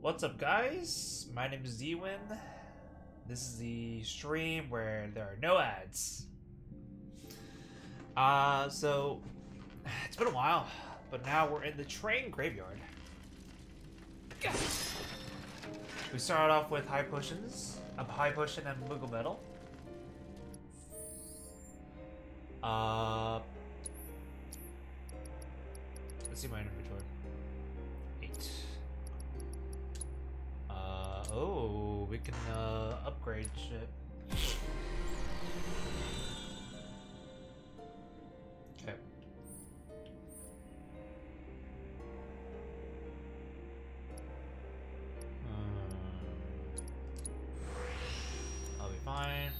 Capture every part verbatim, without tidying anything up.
What's up, guys? My name is Ewin. This is the stream where there are no ads. Uh, so it's been a while, but now we're in the train graveyard. We started off with high potions, a high potion and Moogle metal. Uh, let's see my inventory. Eight. Uh, oh, we can uh, upgrade shit. Okay. Um, I'll be fine.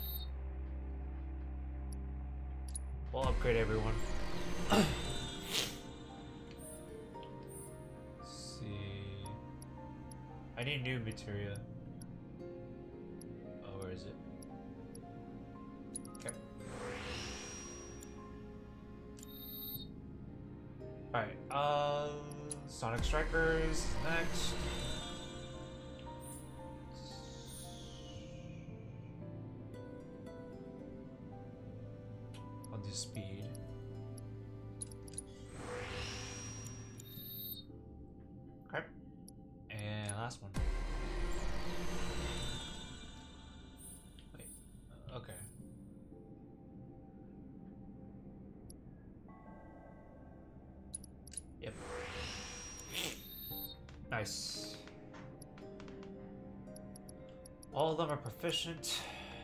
We'll upgrade everyone. Let's see. I need new materia. Oh, where is it? Okay. Alright, uh, Sonic Strikers next. I'll do speed. Okay. And last one. Wait. uh, Okay. Yep. Nice. All of them are proficient.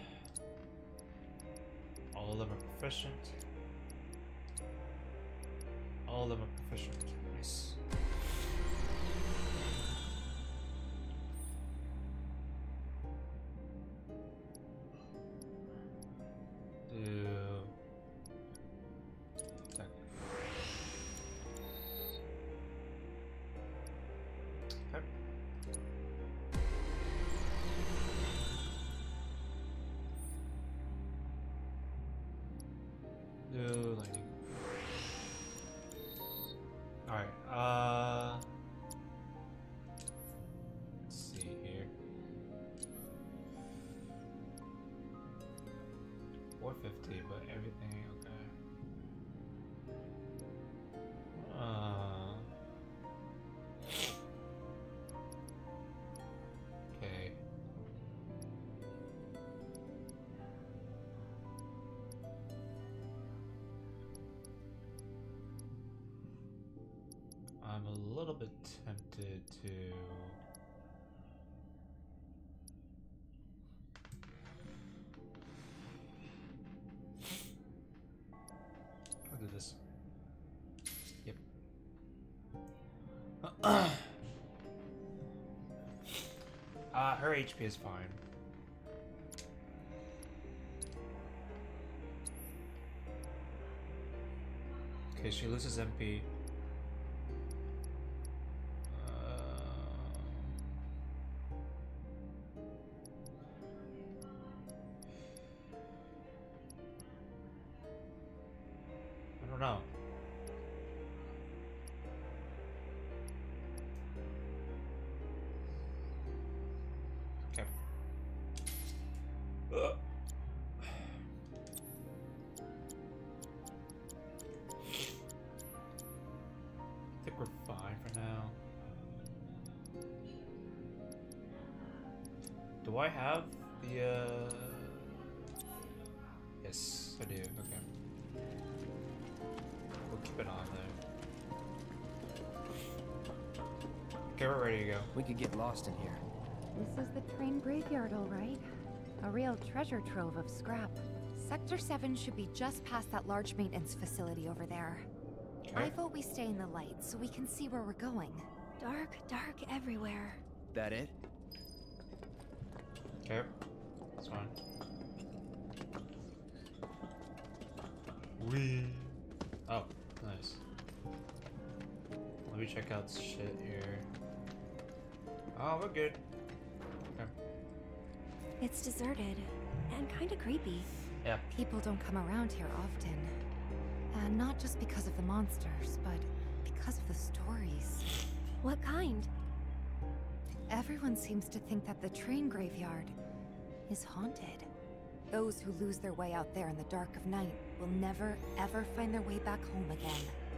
All of them are proficient. All of them are proficient. Nice. Do attack. Okay. Do lightning. Alright, uh let's see here. four fifty, but everything okay. Uh okay. I'm a little bit tempted to I'll do this. Yep. uh, her H P is fine. Okay, she loses M P. I don't know. Okay. Ugh. I think we're fine for now. Do I have the uh yes, I do. Okay. We'll keep it on there. Okay, we're ready to go. We could get lost in here. This is the train graveyard, all right. A real treasure trove of scrap. Sector seven should be just past that large maintenance facility over there. Okay. I vote we stay in the light so we can see where we're going. Dark, dark everywhere. That it? Okay. That's fine. Wee. Oh, nice. Let me check out shit here. Oh, we're good. Okay. It's deserted and kind of creepy. Yeah. People don't come around here often. And not just because of the monsters, but because of the stories. What kind? Everyone seems to think that the train graveyard is haunted. Those who lose their way out there in the dark of night will never, ever find their way back home again.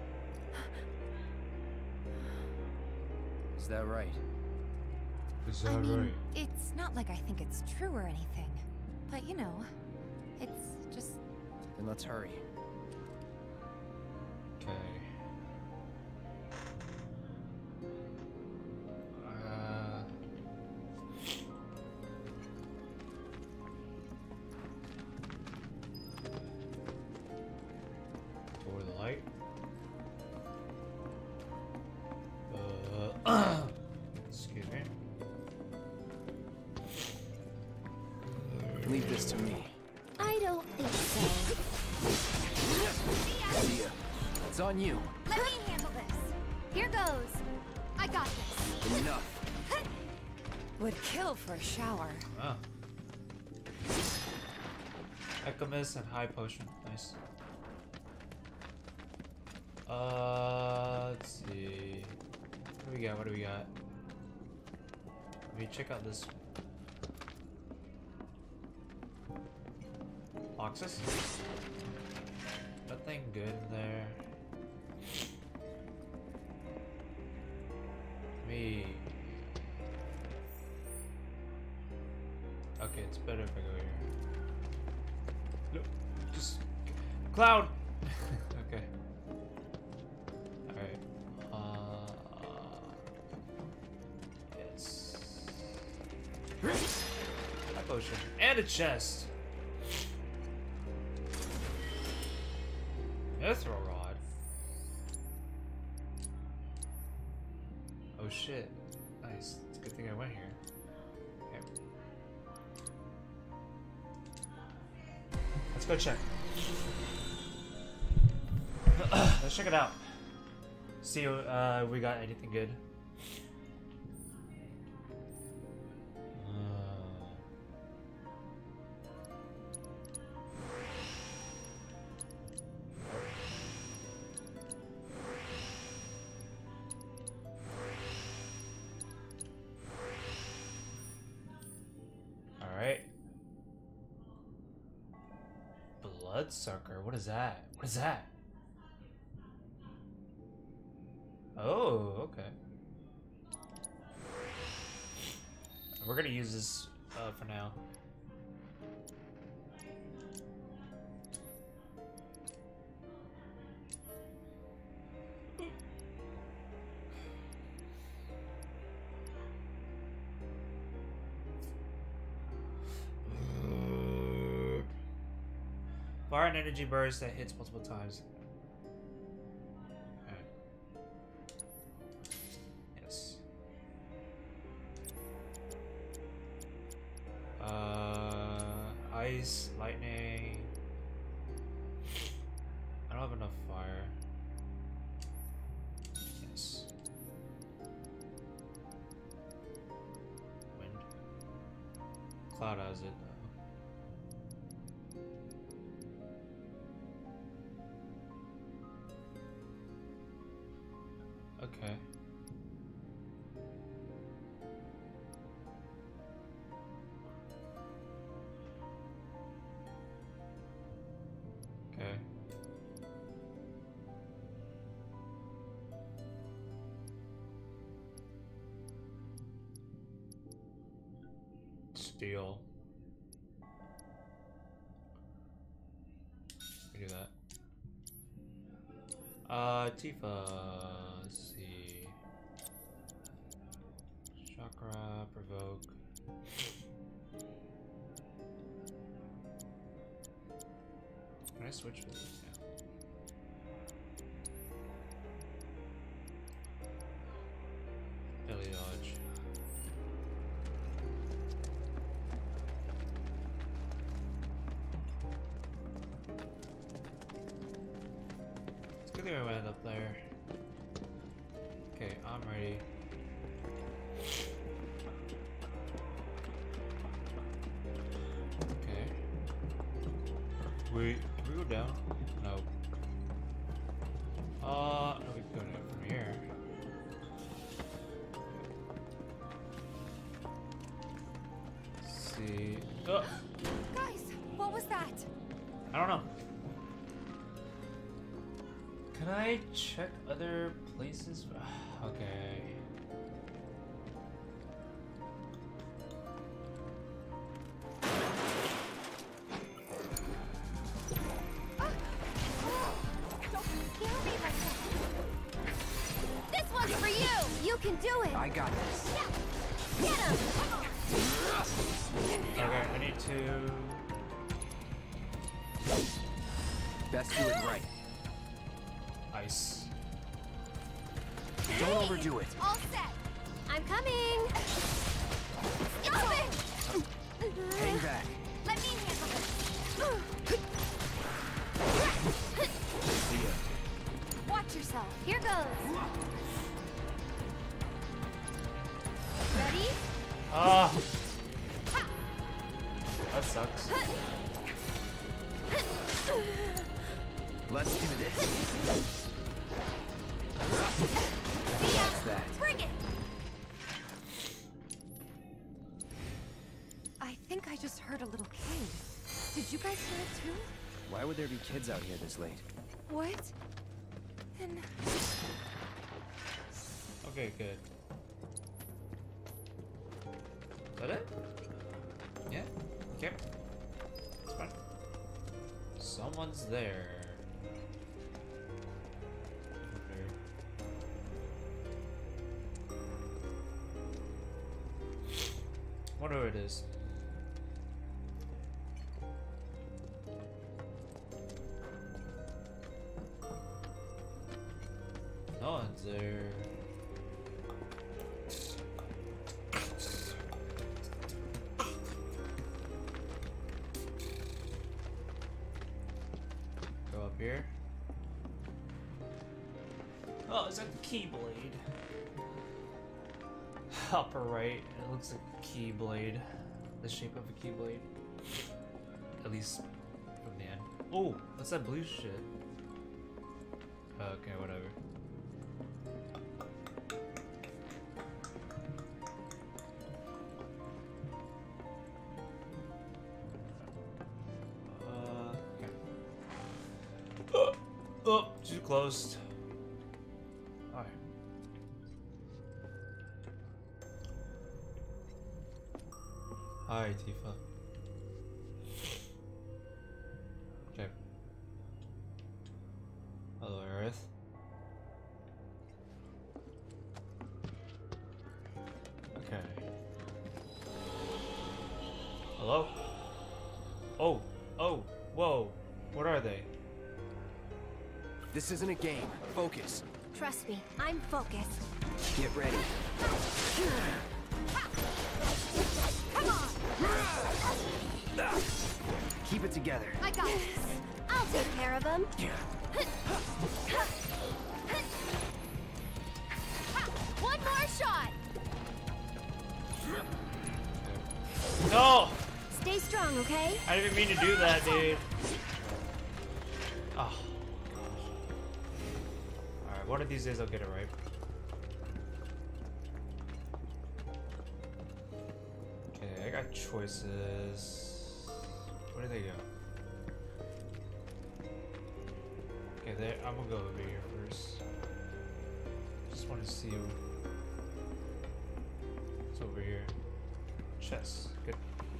Is that right? Is that I mean, right? it's not like I think it's true or anything. But you know, it's just... Then let's hurry. Okay. Uh. Lower the light. Uh. Excuse me. Leave this to me. I don't think so. Leah, it's on you. Let me handle this. Here goes. I got this. Enough. would kill for a shower. Oh. Echomus and High Potion. Nice. Uh, let's see. What do we got? What do we got? Let me check out this. Oxus? Nothing good in there. Me. Okay, it's better if I go here. No, just Cloud. Okay. All right. Uh, yes. High potion and a chest. Mithril rod. Oh shit. Nice. It's a good thing I went here. Okay. Let's go check. Let's check it out. See uh, if we got anything good. Bloodsucker, what is that? What is that? Oh, okay. We're gonna use this uh, for now. Fire and energy burst that hits multiple times. Okay. Yes. Uh, ice, lightning. I don't have enough fire. Yes. Wind. Cloud has it. Okay. Okay. Steel. We do that. Uh, Tifa. Let's see. Chakra, provoke. Can I switch with this? Yeah. Belly dodge. It's good thing I went up there. Okay, I'm ready. Okay. Wait, can we go down? No. Uh, no, we can go down from here. see. Oh, Guys, what was that? I don't know. Can I check other places? Okay. This one's for you! You can do it! I got this. Get him! Okay, I need to. Best do it right. Ice. Don't overdo it. All set! I'm coming! Stop it! Hang back. Let me handle this. See ya. Watch yourself. Here goes. Ready? Ah! That sucks. Let's do this. See ya. What's that? Bring it! I think I just heard a little kid. Did you guys hear it too? Why would there be kids out here this late? What? Then Okay, good. Is that it? Yeah? Okay. It's fine. Someone's there. Okay. Wonder who it is. No one's there. Go up here. Oh, it's a keyblade. Upper right, it looks like a keyblade. The shape of a keyblade. At least from the end. Oh, what's that blue shit? Okay, whatever. Uh, okay. Oh, oh, too close. Alright. Hi, Tifa. Okay. Hello, Aerith. Okay. Hello? Oh, oh, whoa. What are they? This isn't a game. Focus. Trust me, I'm focused. Get ready. Come on! Keep it together. I got this. I'll take care of him. One more shot. No! Stay strong, okay? I didn't mean to do that, dude. Oh, gosh. Alright, one of these days I'll get it right. Okay, I got choices. Where do they go? Okay, there. I'm gonna go over here first. Just want to see what's over here. Chess. Good.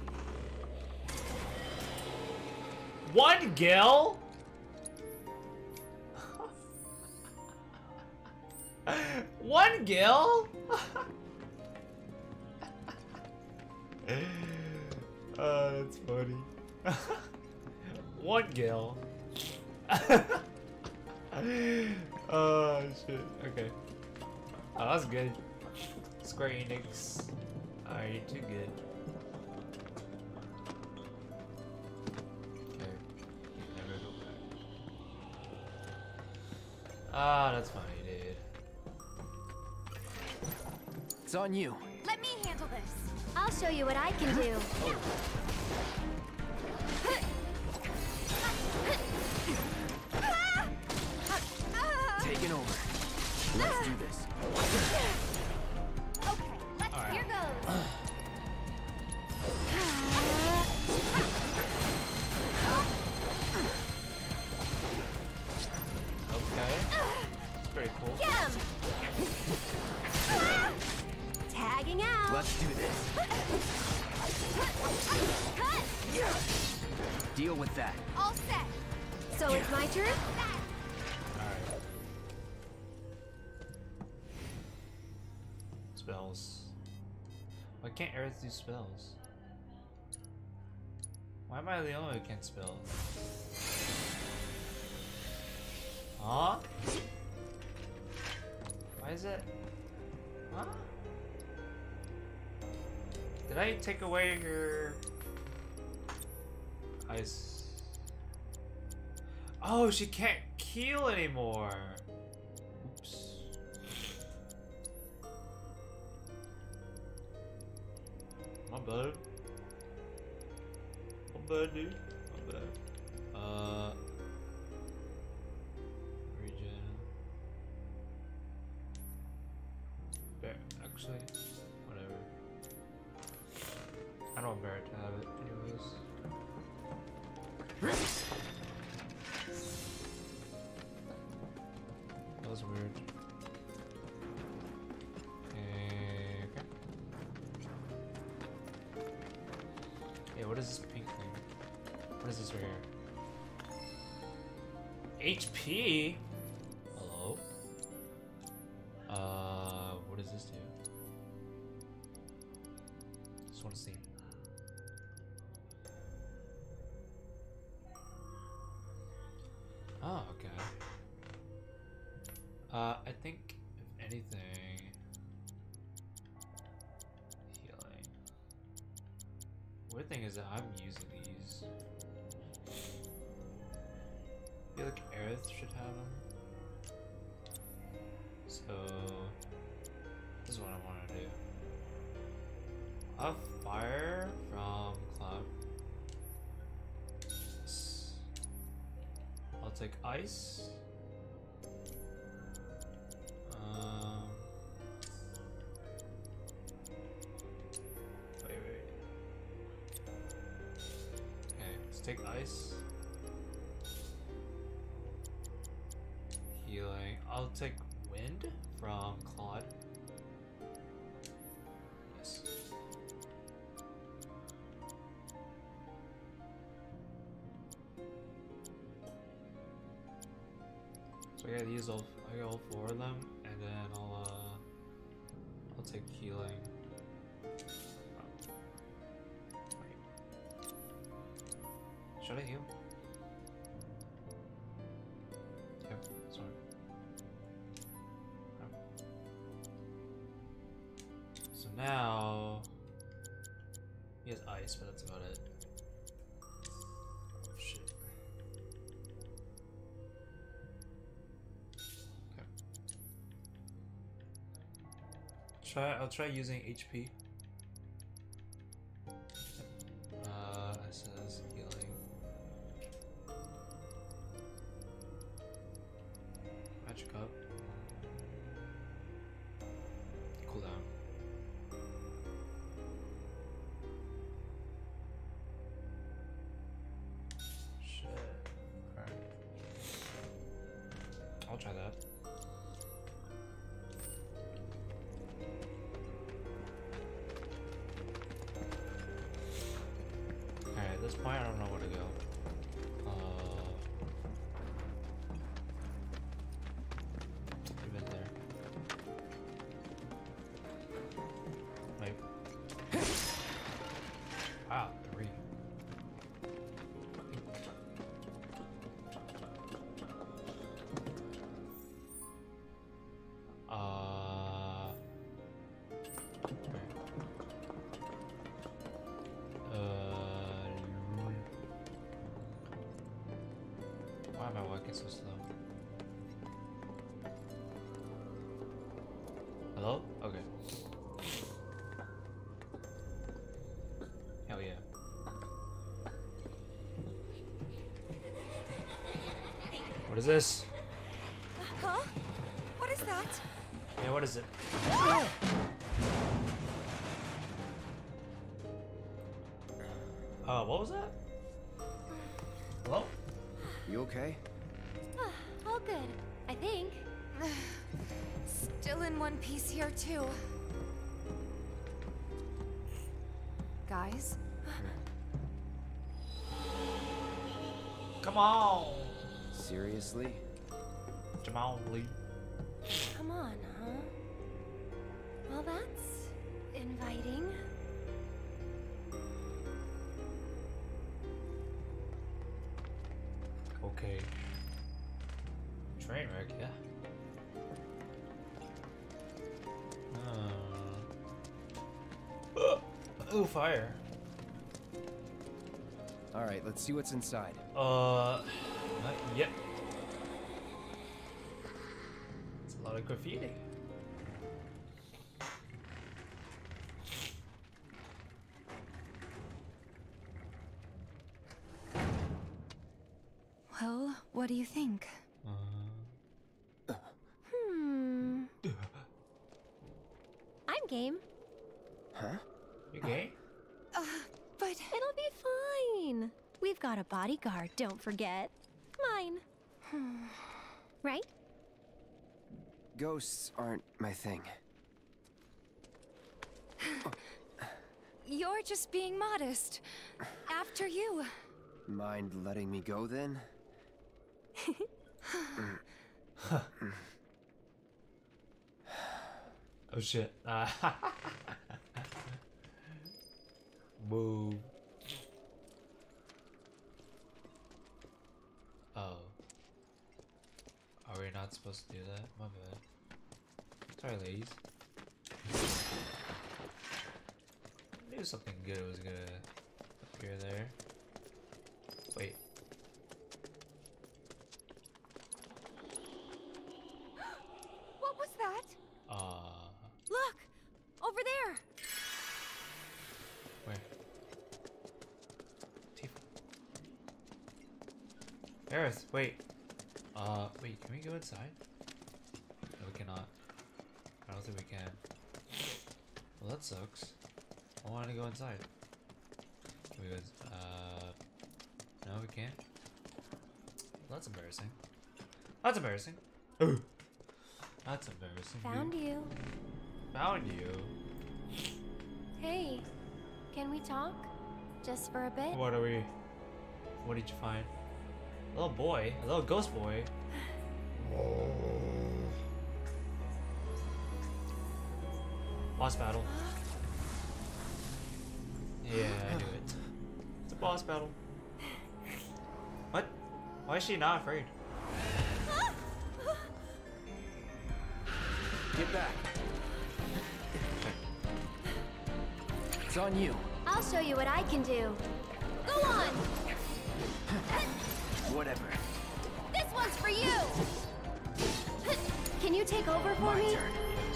One gil? One gil? Oh, that's funny. One gil. Oh shit. Okay. Oh, that's good. Square Enix. Alright, too good. Okay. Never go back. Ah, that's funny, dude. It's on you. Let me handle this. I'll show you what I can do. Taking over. Let's do this. Okay, let's, All right. here goes. Bugging out. Let's do this. Deal with that. All set. So it's my turn? Alright. Spells. Why can't Aerith do spells? Why am I the only one who can't spell? Huh? Why is it? Huh? Did I take away her ice? Oh, she can't heal anymore. Oops. My bad. My bad, dude. My bad. Uh. Region. Bear. Actually, whatever. I don't want Barret to have it, anyways. That was weird. Okay. Hey, what is this pink thing? What is this right here? H P? Hello? Uh, what does this do? Just want to see. Oh, okay. Uh, I think, if anything, healing. Weird thing is that I'm using these. I feel like Aerith should have them. So, this is what I want to do. I have fire from Cloud. I'll take ice. Um, wait, wait. Okay, let's take ice. Healing. I'll take wind from Claude. Yes. So I gotta use all I got all four of them, and then I'll uh I'll take healing. Oh. Wait. Should I heal? Yep, sorry. Oh. So now he has ice, but that's about it. Oh shit. Try, I'll try using H P. Uh, it says healing. Magic up. Cooldown. Shit. Alright. I'll try that. At this point, I don't know where to go. Uh, even there. Wait. Ah, three. Uh. Wait. Uh. Why am I walking so slow? Hello? Okay. Hell yeah. What is this? Huh? What is that? Yeah, what is it? Uh, what was that? Hello? You okay? All good, I think. Still in one piece here, too. guys. Come on! Seriously? Jamal Lee. Come on, huh? Well, that's inviting. Okay. Train wreck, yeah. Uh. Ooh, fire. Alright, let's see what's inside. Uh, not yet. It's a lot of graffiti. Well, what do you think? Uh, Hmm. I'm game. Huh? you gay? Uh, but... It'll be fine. We've got a bodyguard, don't forget. Mine. Right? Ghosts aren't my thing. You're just being modest. After you. Mind letting me go then? Oh shit. Uh, Boo. Oh. Are we not supposed to do that? My bad. Sorry, ladies. I knew something good was gonna appear there. Wait. What was that? Uh. Look! Over there! Where? Tifa. Aerith, wait. Uh, wait, can we go inside? No, we cannot. I don't think we can. Well, that sucks. I wanted to go inside. Can we go ins- uh, no, we can't. Well, that's embarrassing. That's embarrassing. Ooh. That's embarrassing. Found dude. you. Found you. Hey, can we talk? Just for a bit? What are we? What did you find? A little boy, a little ghost boy. Boss battle. Yeah, I knew it. It's a boss battle. What? Why is she not afraid? Get back. It's on you. I'll show you what I can do. Go on! Whatever. This one's for you! Can you take over for My me? turn.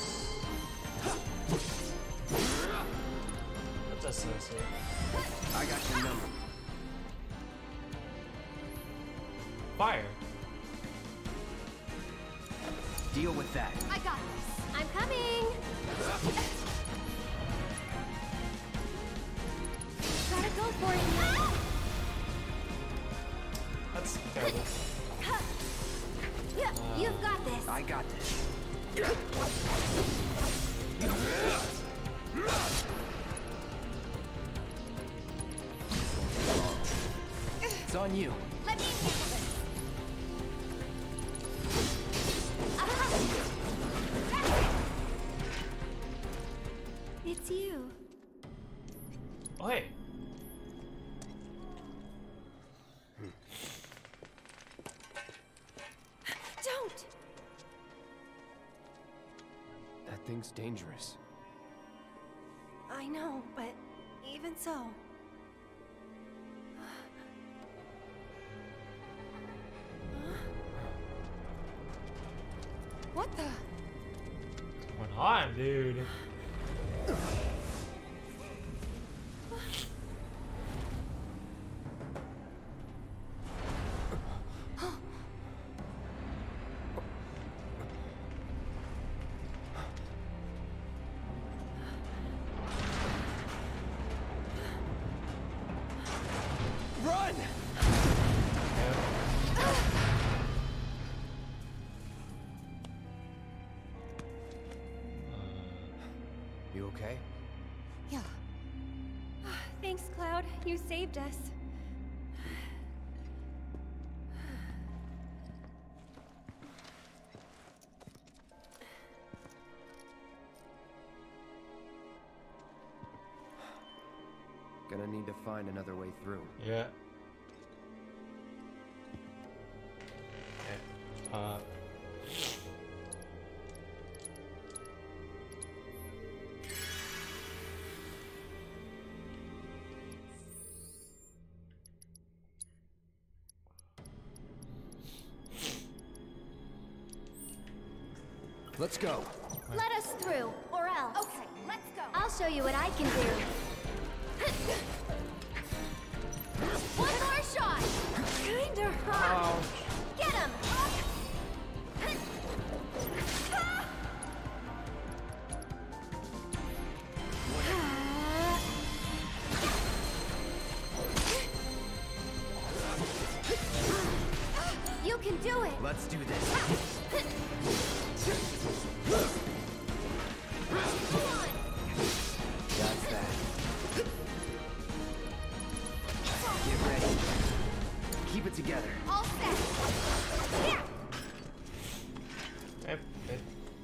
What's that so so? I got your number. Fire. Deal with that. I got this. I'm coming! Gotta go for it now! That's terrible. Yeah, you've got this. I got this. It's on you. Let me handle this. Ah! It's you. Oh hey. Don't! That thing's dangerous. I know, but even so. What the? What's going on, dude? Run! You okay? Yeah. Cloud. You saved us. Gonna need to find another way through. Yeah. Okay. Uh. Let's go. Let us through, or else. Okay, let's go. I'll show you what I can do. One more shot! Kinda hurt. Oh. Get him! You can do it! Let's do this. Come on! That's that. Get ready. Keep it together. All set! Here! Yep, yep.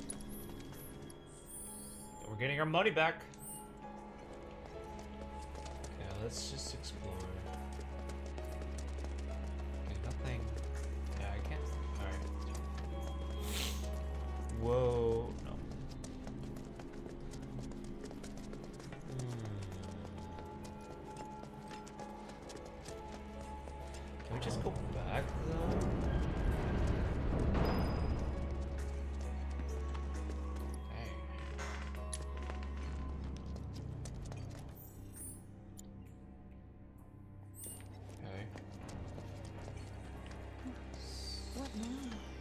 We're getting our money back. Okay, let's just explore. Okay, nothing. Yeah, I can't. Alright. Whoa, no. Hmm. Can we just go back though? What now?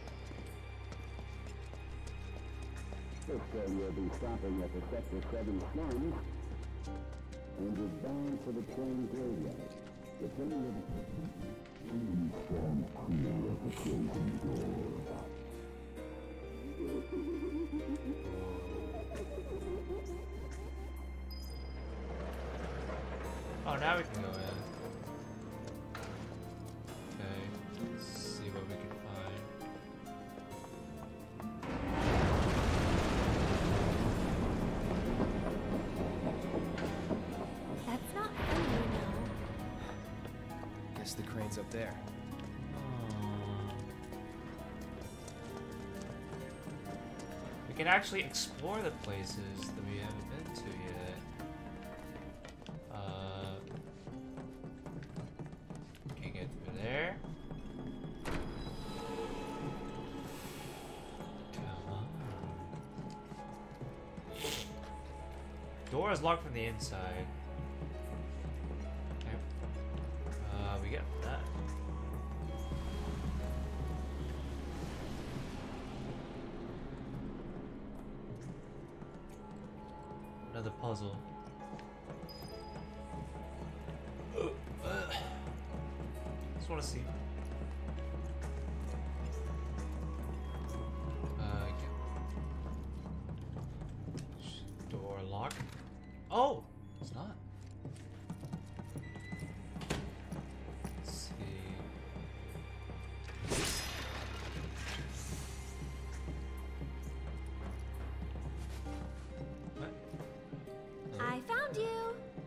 This train will be stopping at the Sector seven slums and is bound for the train graveyard. The train will be stand clear of the closing door. Oh, now we can go in. Okay, let's see what we can find. That's not funny, you know. Guess the crane's up there. Hmm. We can actually explore the places that we haven't been to yet. Uh, can't get through there. Come on. Door is locked from the inside. Okay. Uh, we get that. Another puzzle. Just want to see. Uh, okay. Door locked. Oh, it's not. Let's see. What? Hello? I found you.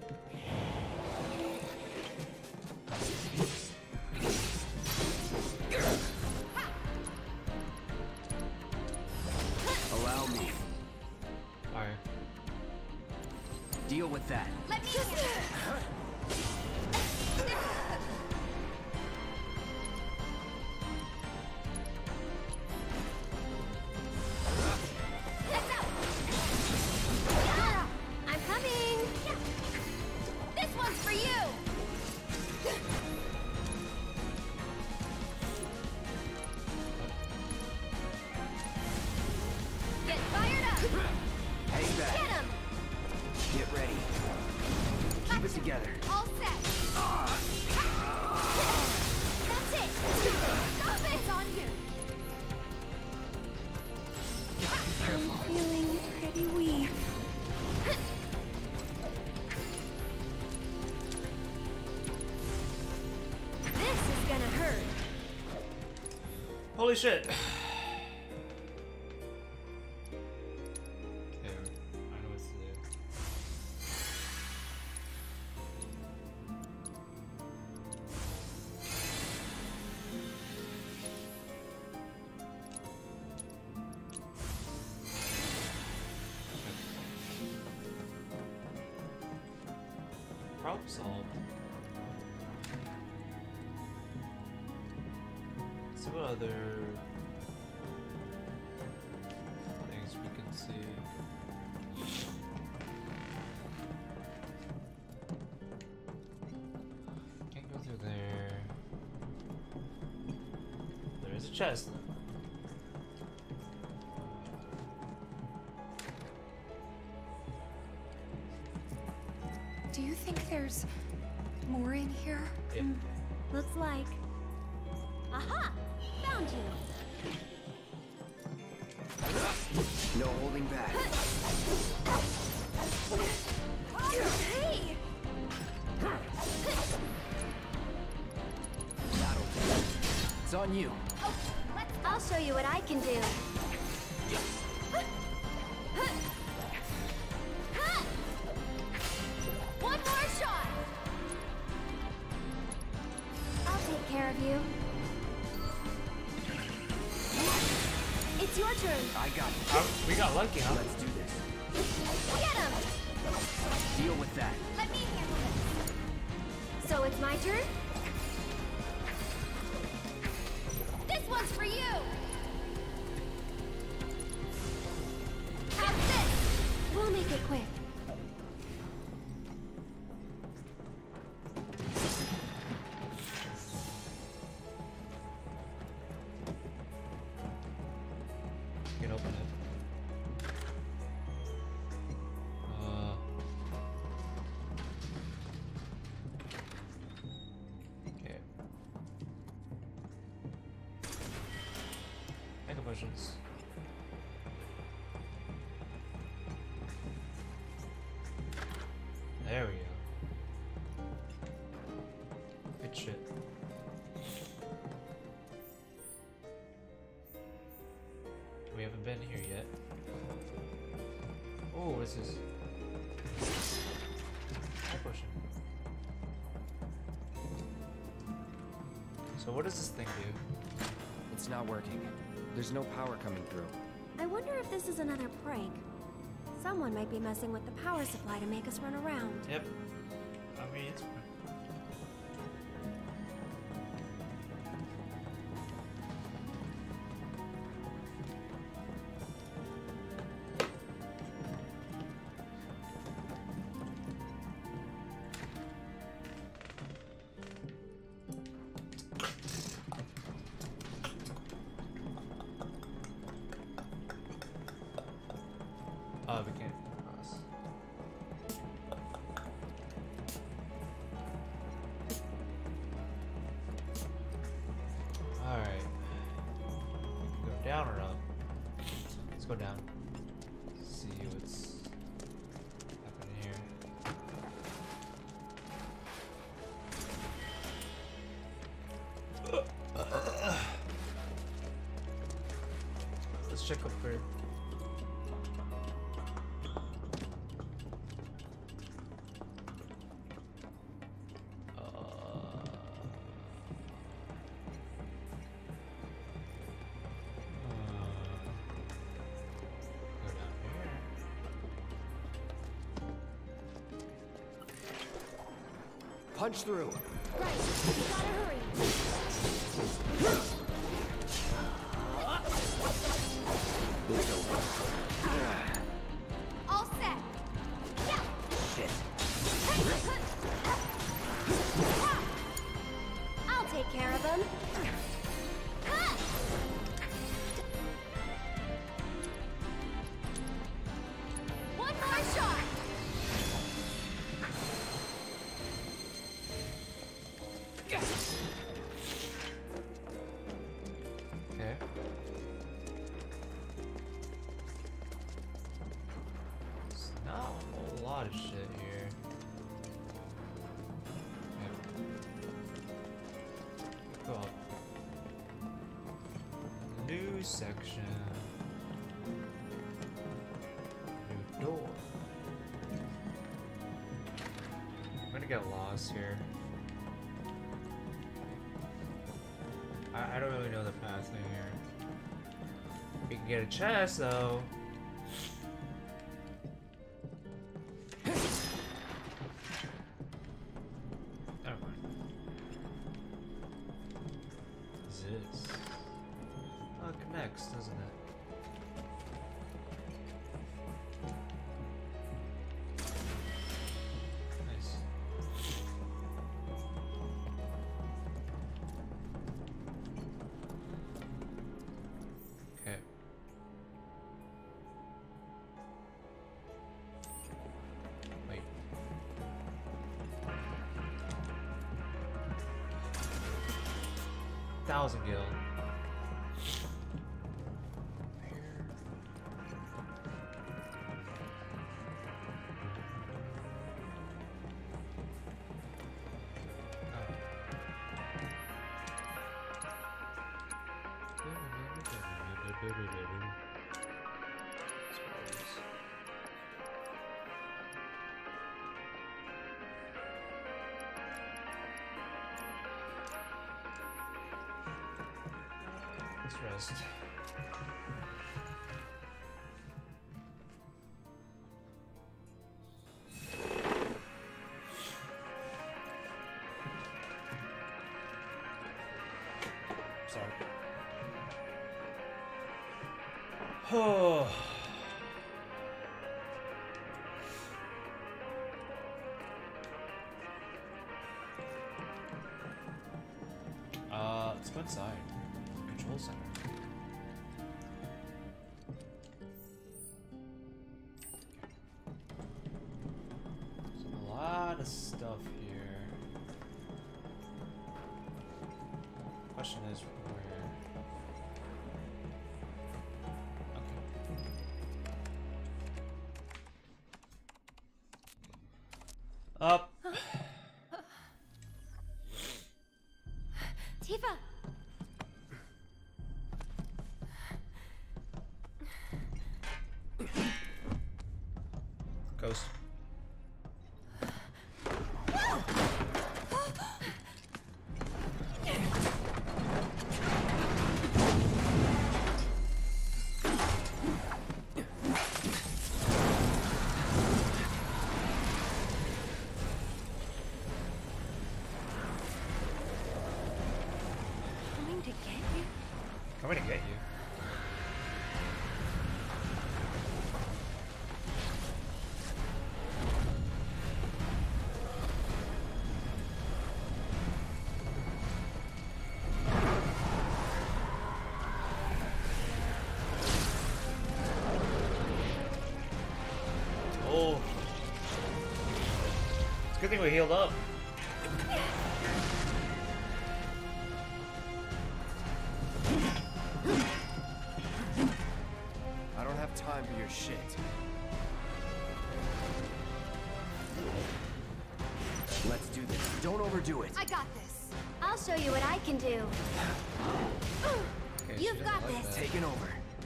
Allow me. Alright. Deal with that. Let me I'm coming. This one's for you! Get fired up! Hang Get back. him! Get ready. Keep it together. All set! That's it! Stop it! It's on you! I'm feeling pretty weak. Holy shit! Okay, I know what to do. Problem solved. Let's see what other things we can see. Can't go through there. There is a chest. Do you think there's more in here? Yeah. Looks like. Aha! Found you. No holding back. Hey! That'll do. It's on you. Oh, let's, I'll show you what I can do. One more shot. I'll take care of you. It's your turn. I got it. Oh, we got lucky, huh? Let's do this. Get him. Deal with that. Let me handle this. So it's my turn? This one's for you! Have this! We'll make it quick. You can open it. Uh, okay. Mega potions. There we go. Good shit. We haven't been here yet. Oh, what's this? Fire potion. So what does this thing do? It's not working. There's no power coming through. I wonder if this is another prank. Someone might be messing with the power supply to make us run around. Yep. I mean, it's fine. Oh, we can't cross. Alright. Go down or up? Let's go down. See what's happening here. Let's check up here. Punch through. Right, we gotta hurry. It's over. All set. Yeah. Shit. I'll take care of him. One more shot. New section. New door. I'm gonna get lost here. I, I don't really know the pathway here. We can get a chest though. Never mind. Is this? Oh, it connects, doesn't it? Nice. Okay. Wait. Thousand gil. Let's rest. Sorry. Oh. Uh, let's go inside. Control center. There's a lot of stuff here. Question is where. Up. Tifa! Ghost. Coming to get you? Coming to get you. Oh. It's a good thing we healed up. I don't have time for your shit. Let's do this. Don't overdo it. I got this. I'll show you what I can do. Okay, she You've doesn't got like this. that. Taking over.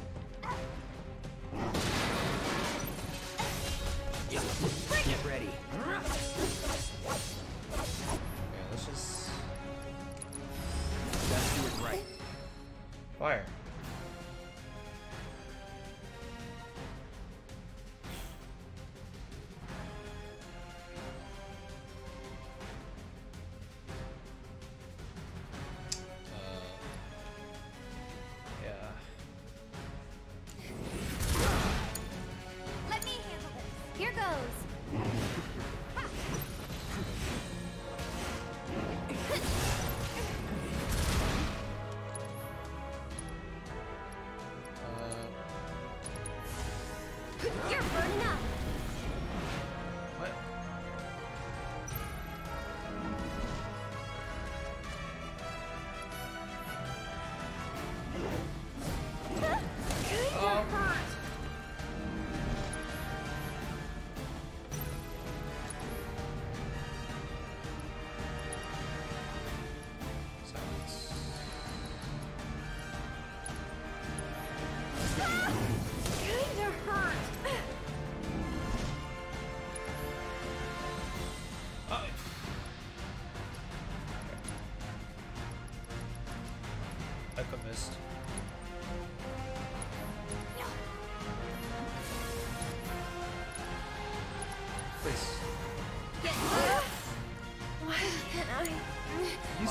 Get ready. Yeah, let's just Let's do it right. fire. Uh, yeah. Let me handle this. Here goes.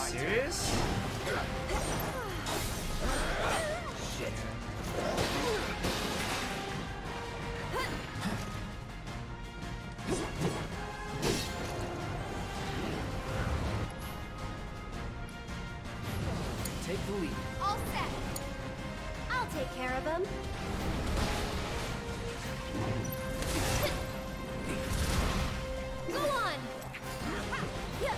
serious? Shit. Take the lead. All set. I'll take care of him. Go on. Yeah.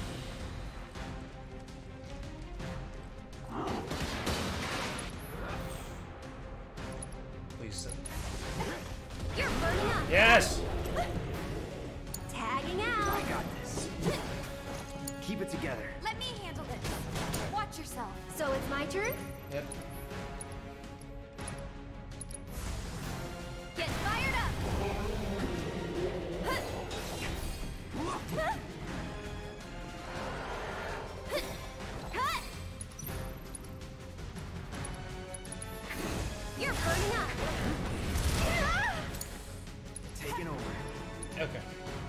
Please. You're burning up. Yes! Tagging out. I got this. Keep it together. Let me handle this. Watch yourself. So it's my turn? Yep. Get fired up. Cut. You're burning up. Taking over. Okay.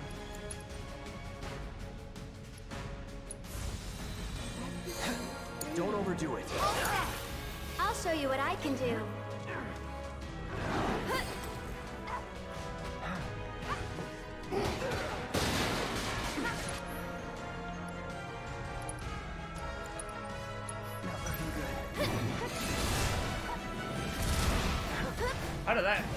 Don't overdo it. All set. I'll show you what I can do. Not looking good. How did that?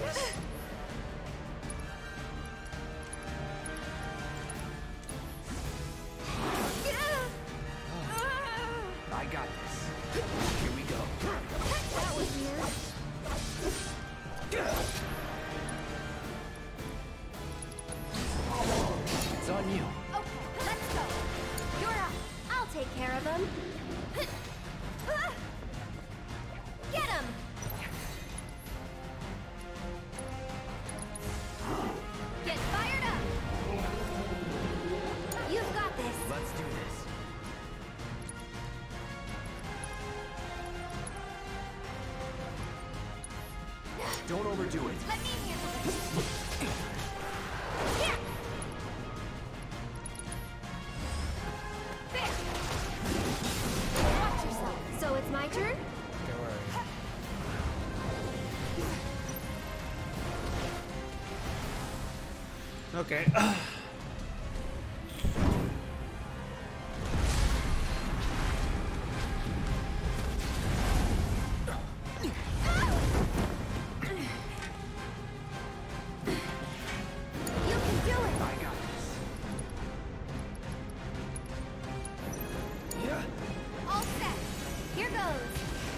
I got this. Here we go. That was weird. It's on you. Okay, let's go. You're up. I'll take care of him. Get him. Get fired up. You've got this. Let's do this. Don't overdo it. Let me handle this. Here. There. Watch yourself. So it's my turn? Don't worry. Okay. You can do it. I got this. Yeah. All set. Here goes.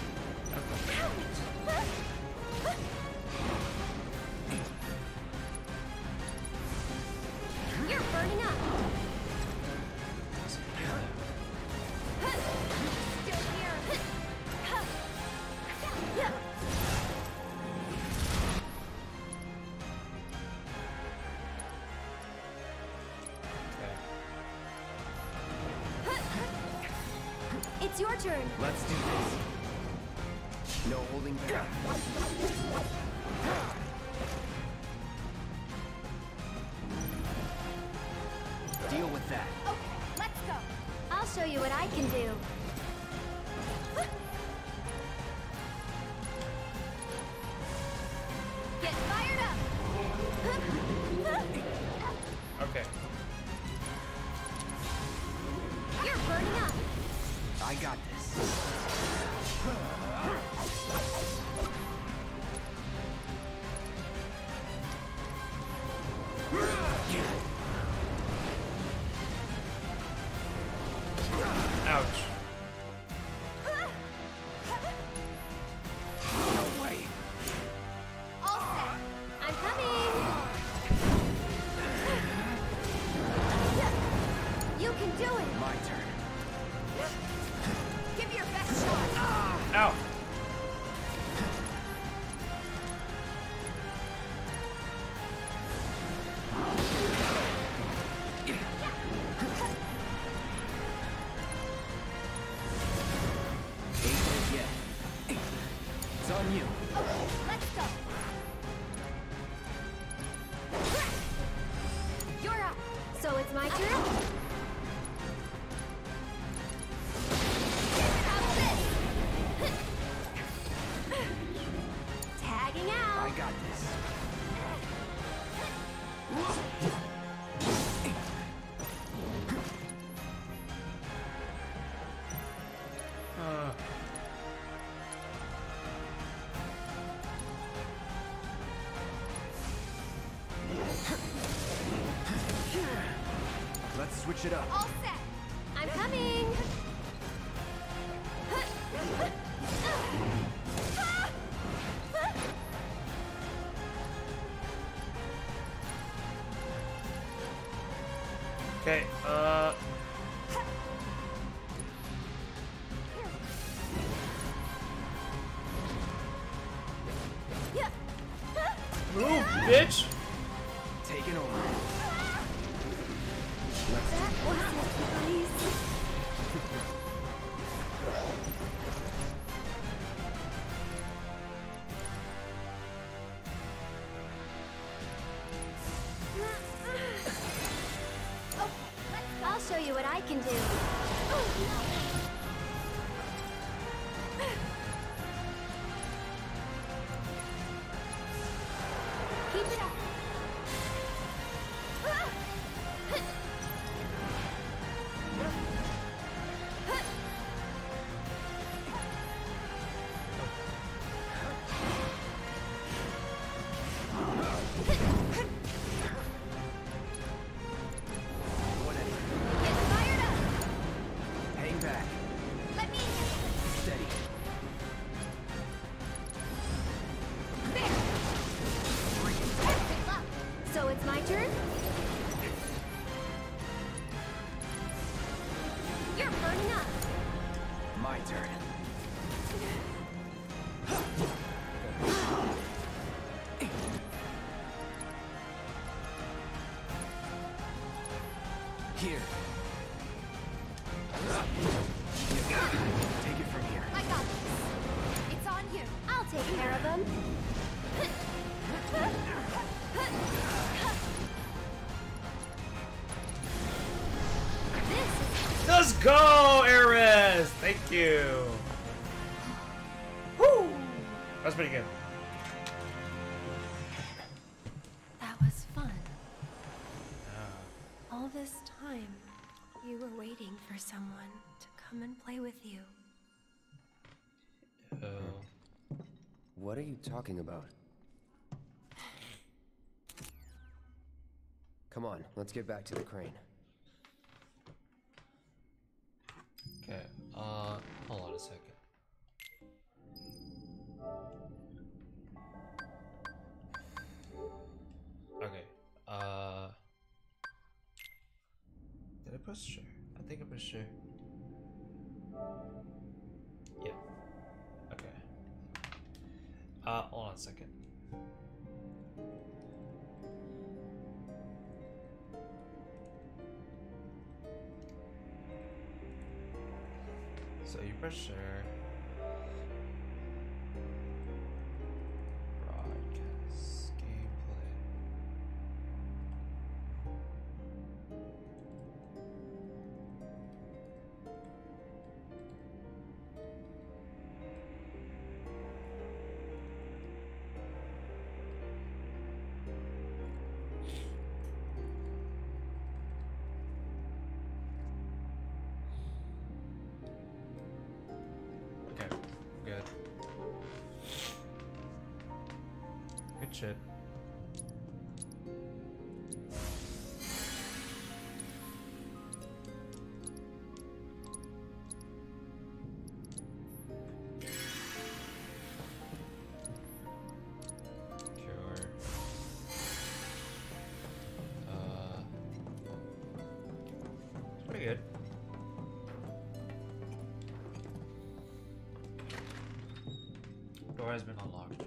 Ouch. You're burning up. Still here. It's your turn. Let's do this. No holding back. Deal with that. Okay, let's go. I'll show you what I can do. Get fired up. Okay. You're burning up. I got this. Ouch. No way. All set. I'm coming. You can do it. My turn. Give your best shot. Ow. Ain't dead yet. It's on you. Okay, let's go. You're up. So it's my turn? Let's switch it up. All set. I'm coming. Okay, uh... Move, bitch! Taking over. That was nice. I'll show you what I can do. Keep it up. Get fired up. Hang back. Let me Steady. there. Perfect luck. So it's my turn? You're burning up. My turn. Here. Take it from here. I got this. It's on you. I'll take care of him. This is Let's go, Aerith! Thank you! Woo! That's pretty good. That was fun. All this time, you were waiting for someone to come and play with you. Oh. What are you talking about? Come on, let's get back to the crane. Okay, uh, hold on a second. Okay, uh... Did I press share? I think I pressed share. Yeah. Okay. Uh, hold on a second. So you press share. Broadcast gameplay. Okay, good. Good shit. Sure. Uh, it's pretty good. Door has been unlocked.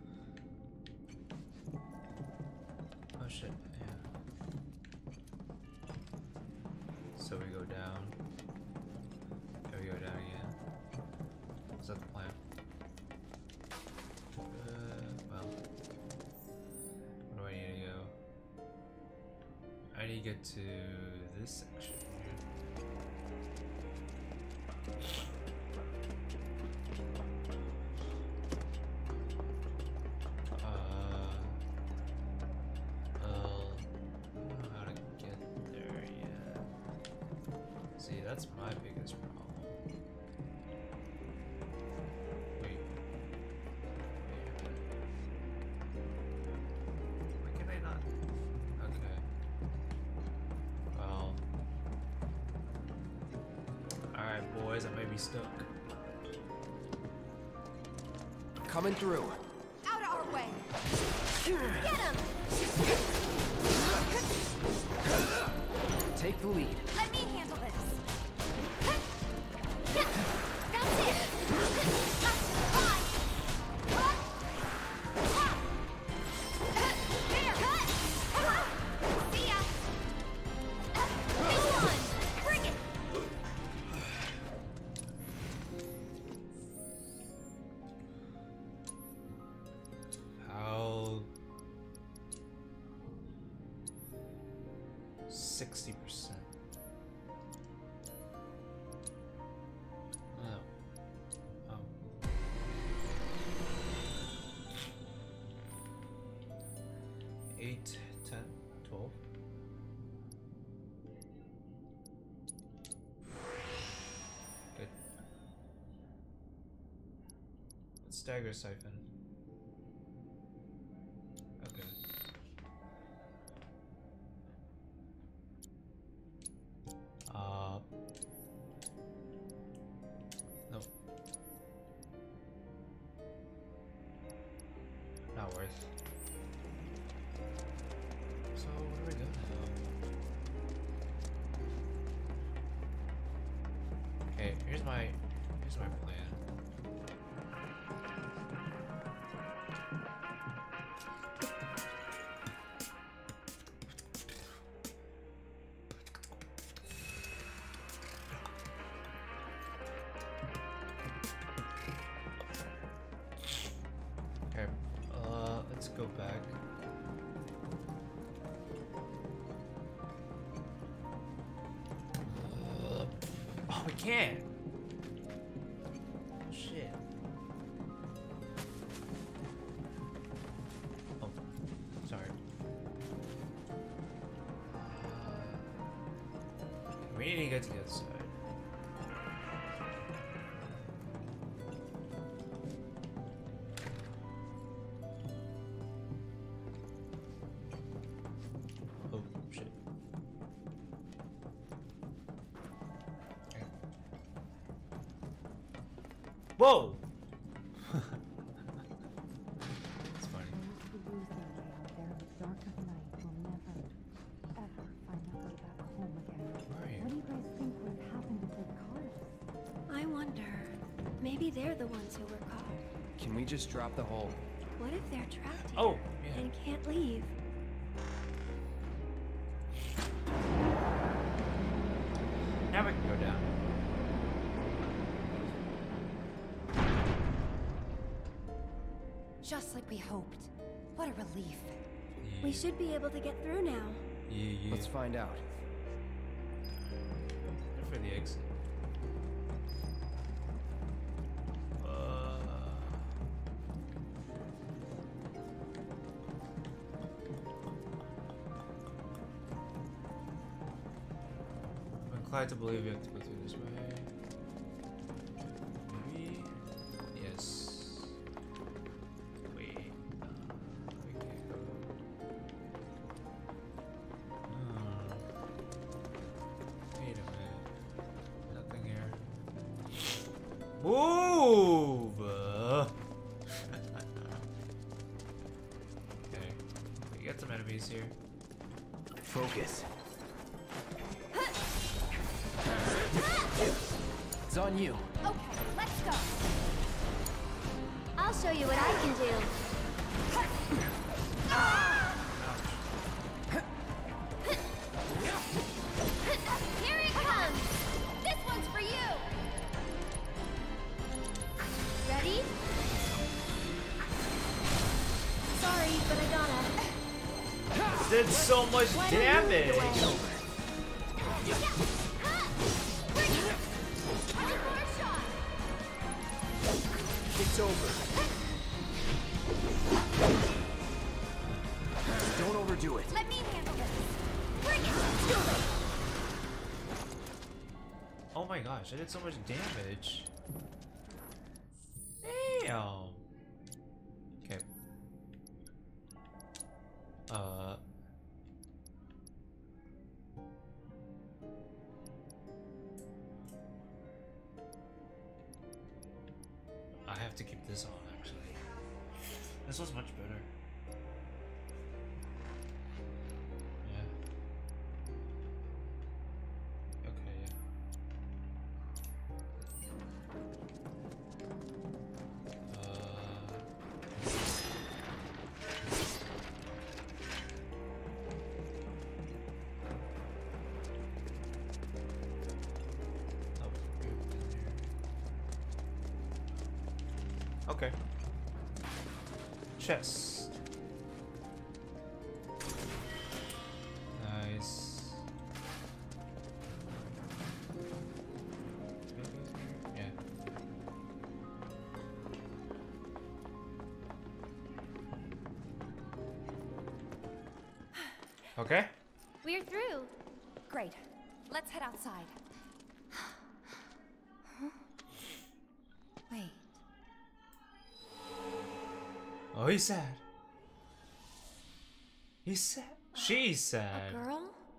Oh shit, yeah. So we go down. There we go down again. Is that the plan? Uh, well. Where do I need to go? I need to get to this section here. Uh, well, I don't know how to get there yet. See, that's my biggest problem. Wait. Wait a minute. Why can I not? Okay. Well, boys. I may be stuck. Coming through. Out of our way! Get him! Take the lead. Let me handle this. That's it! Fine! There! See ya! Big one! Bring it! How? Sixty percent. Oh. Oh. Eight, ten, twelve. Good. Stagger siphon. Okay. Uh. No. Not worth. So where do we go now? Okay, here's my here's my plan. Okay, uh, let's go back. Uh, oh, we can't. Shit. Oh, sorry. Uh, we need to get to the other side. Oh, shit. Okay. Whoa! It's funny. Those who lose their way out there in the dark of night will never, ever find their way back home again. Where are you? What do you guys think would have happened if they caught us? I wonder. Maybe they're the ones who were caught. Can we just drop the hole? What if they're trapped here Oh, yeah. and can't leave? Now we can go down. Just like we hoped. What a relief. We should be able to get through now. Yeah, yeah. Let's find out. Look for the exit. Uh, I'm inclined to believe we have to go through this way. Maybe? Yes. Wait. Uh, we can't go. Hmm. Wait a minute. Nothing here. Move! Uh. Okay. We got some enemies here. Focus. It's on you. Okay, let's go! I'll show you what I can do. Here it comes! This one's for you! Ready? Sorry, but I gotta. Did so much Why don't you lead the damage! way? Bring it! One more shot! It's over. Don't overdo it. Let me handle this! Bring it! Do it! Oh my gosh, I did so much damage. Damn. Okay. Uh. have to keep this on actually. This was much better. Yeah. Okay, yeah. Uh Oh, in here. Okay. Chest. Nice. Yeah. Okay. We're through. Great. Let's head outside. Wait. Oh, he's sad. He's sad. She's sad. Girl?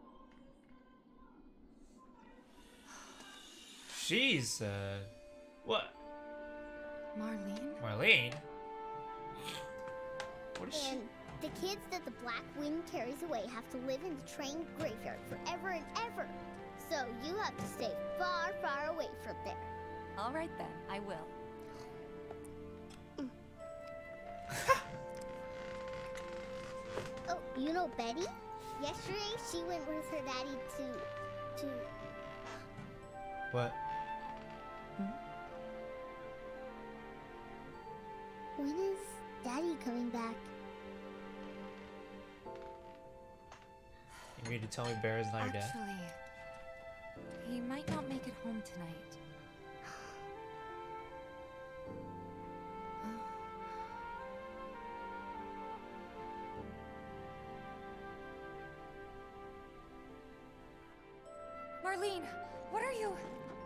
She's sad. What? Marlene? Marlene? What is she? And the kids that the Black Wind carries away have to live in the train graveyard forever and ever. So you have to stay far, far away from there. All right then, I will. Oh, you know Betty? Yesterday, she went with her daddy to... to... What? When is Daddy coming back? You mean to tell me Bear is not your dad? Actually, he might not make it home tonight. Marlene, what are you?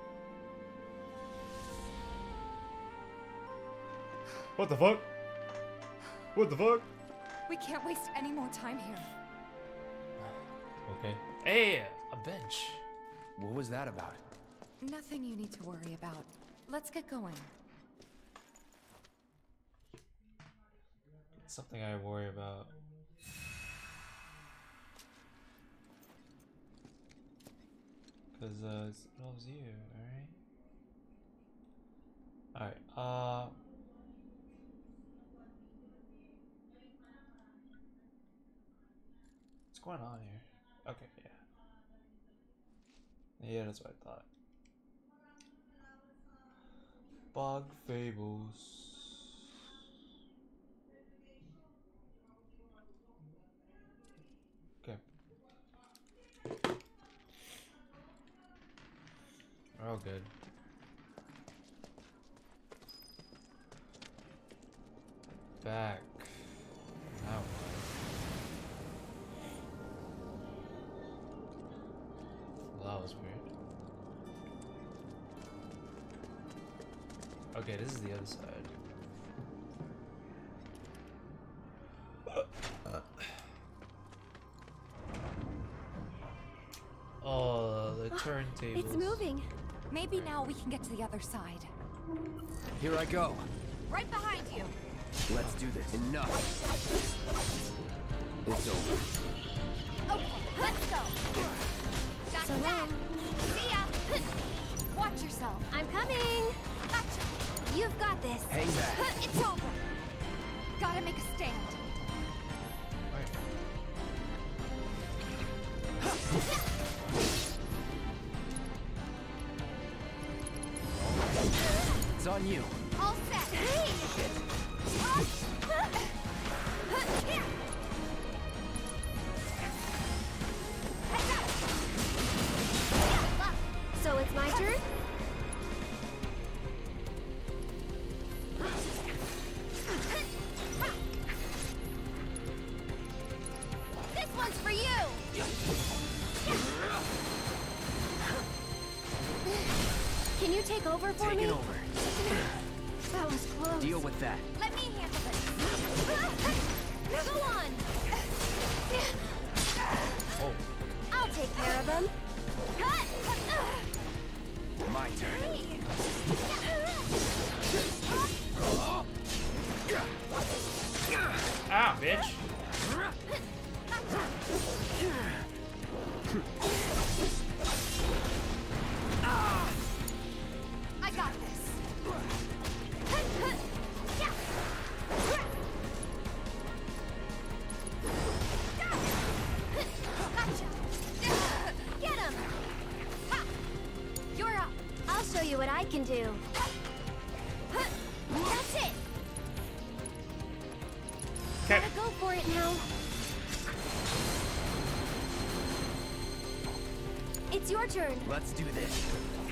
What the fuck? What the fuck? We can't waste any more time here. Okay. Hey, a bench. What was that about? Nothing you need to worry about. Let's get going. Something I worry about. Cause uh, it's, it was you, alright? Alright, uh... what's going on here? Okay, yeah. Yeah, that's what I thought. Bog Fables. Okay. We're all good. Back. Now. Well, that was weird. Okay, this is the other side. Oh, the turntables. It's moving. Maybe now we can get to the other side. Here I go. Right behind you. Let's do this. Enough. It's over. Okay, let's go. Got So that. long. See ya. Watch yourself. I'm coming. Gotcha. You've got this. Hang back. It's over. Gotta make a stand. It's on you. All set. Shit. Here. So it's my turn? This one's for you. Can you take over for Take me? it over. That was close. Deal with that. Let me handle this. Go on. Oh, I'll take care of them. Cut. My turn. show you what I can do. That's it! Okay. Gotta go for it now. It's your turn. Let's do this.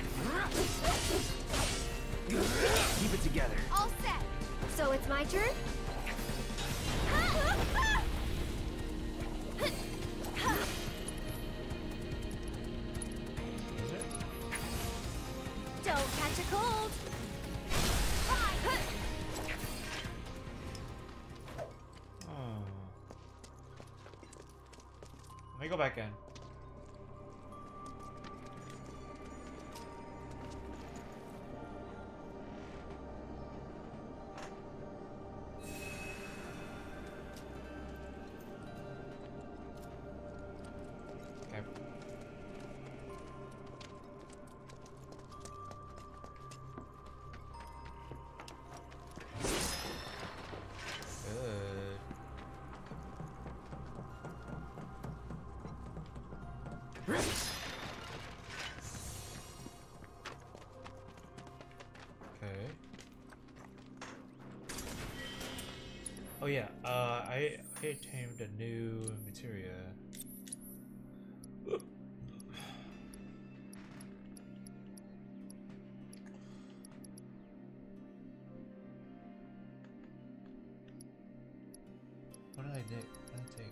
Keep it together. All set. So it's my turn? Don't catch a cold. Oh. Let me go back in. Okay. Good. Okay. Oh yeah, uh, I I tamed a new materia. What did I do? What did I take?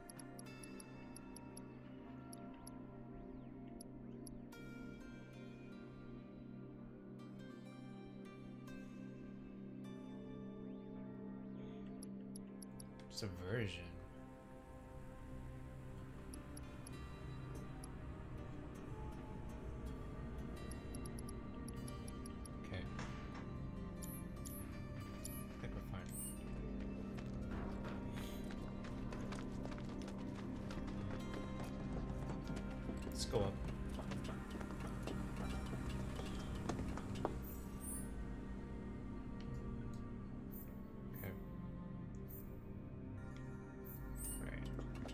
Subversion. Okay. I think we're fine. Let's go up. Okay. Right.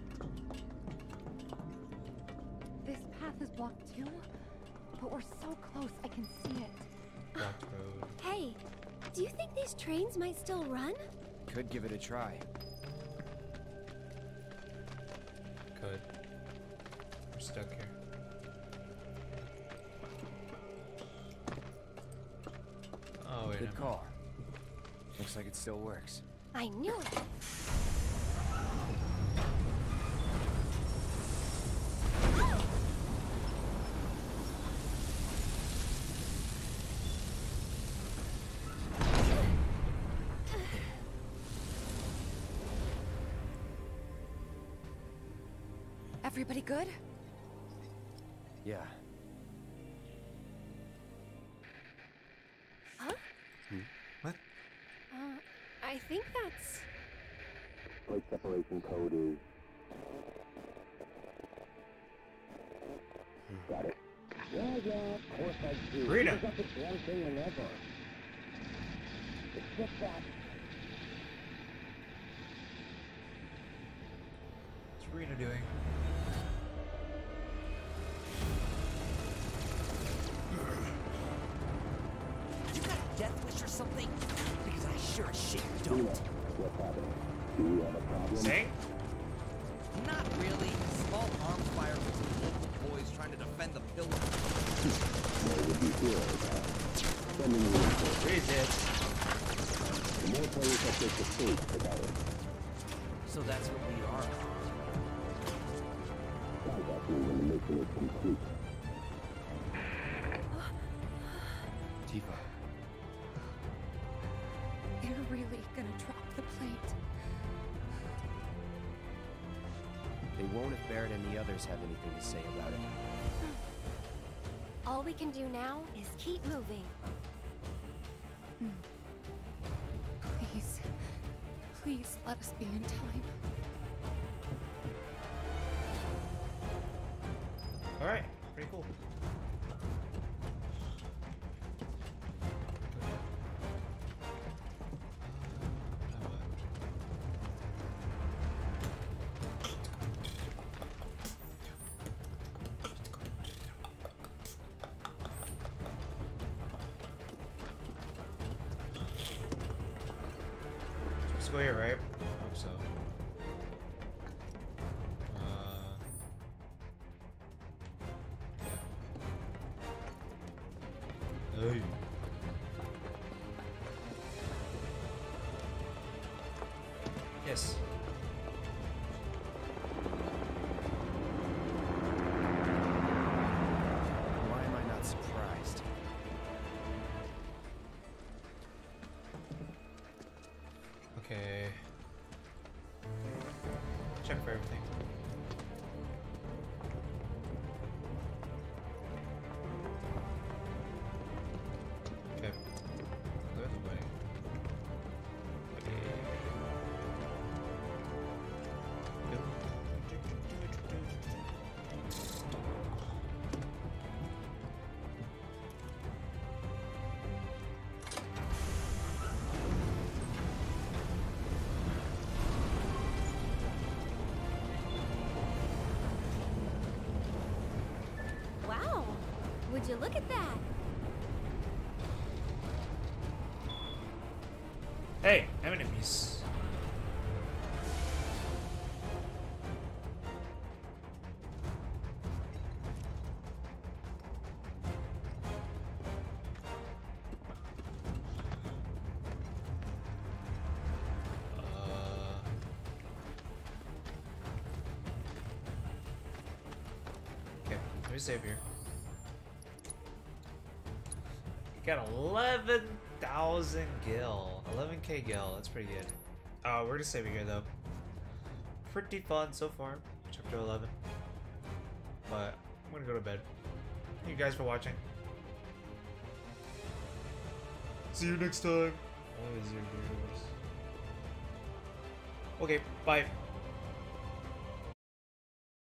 This path is blocked too, but we're so close I can see it. Blocked road. Hey, do you think these trains might still run? Could give it a try. Could. We're stuck here. Oh wait. Good never- call. Looks like it still works. I knew it. Everybody good? Yeah. Huh? What? Uh, I think that's... Plate separation code is... Got it. Yeah, yeah, of course I do. Rita. It's got the damn thing whenever. It's just that. What's Rita doing? You got a death wish or something? Because I sure as shit don't. What's happening? Do you have a problem? Say? Not really. Small arms fire from some local boys trying to defend the pillar. What would you feel about sending you in? Raise it. The more players have take the stage, the better. So that's what we are. Contact me when the mission is complete. Tifa. They're really gonna drop the plate. They won't if Barrett and the others have anything to say about it. All we can do now is keep moving. Please, please let us be in time. Alright, pretty cool. go here, right? I hope so. Uh, yeah. Hey. Yes. Why am I not surprised? Okay. Check for everything. Okay. Clear the way. Okay. Wow! Would you look at that? Hey, enemies. Okay, let me save here. Got eleven thousand gil. eleven K gil. That's pretty good. Uh, we're gonna save it here though. Pretty fun so far. Chapter eleven. But I'm gonna go to bed. Thank you guys for watching. See you next time. Always your viewers. Okay, bye.